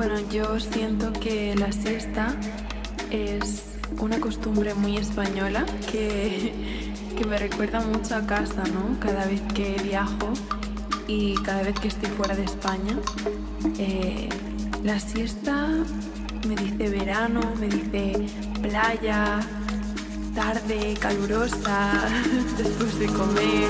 Bueno, yo siento que la siesta es una costumbre muy española que me recuerda mucho a casa, ¿no? Cada vez que viajo y cada vez que estoy fuera de España, la siesta me dice verano, me dice playa, tarde calurosa, después de comer.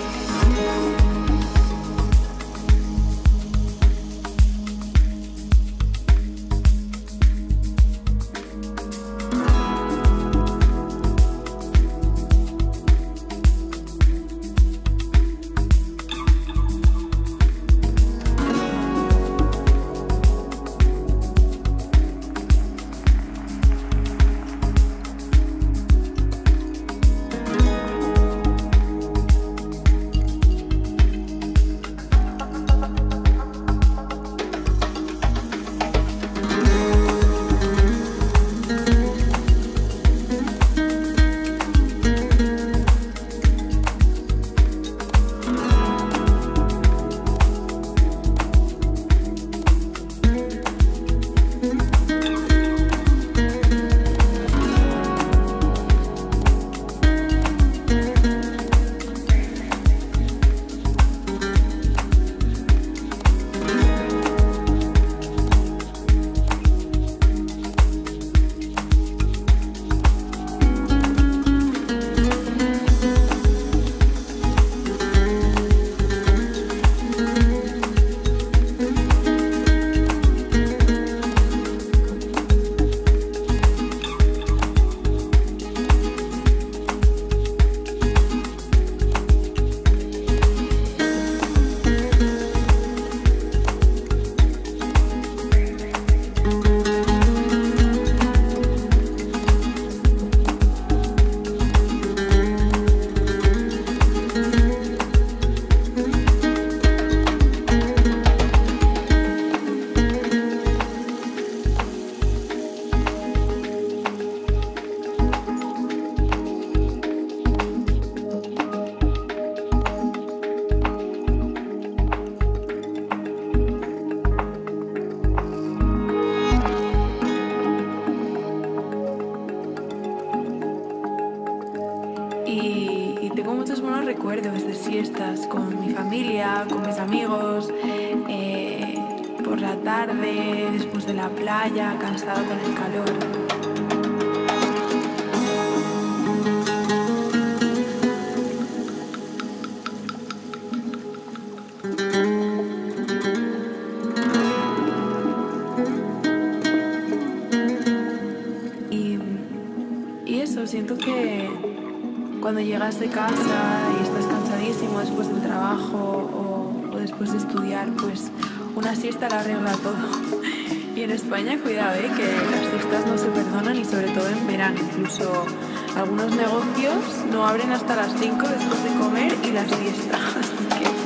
Y tengo muchos buenos recuerdos de siestas con mi familia, con mis amigos, por la tarde, después de la playa, cansado con el calor. Y eso, siento que cuando llegas de casa y estás cansadísimo después del trabajo o después de estudiar, pues una siesta la arregla todo. Y en España, cuidado, que las siestas no se perdonan y sobre todo en verano. Incluso algunos negocios no abren hasta las 5 después de comer y la siesta. Así que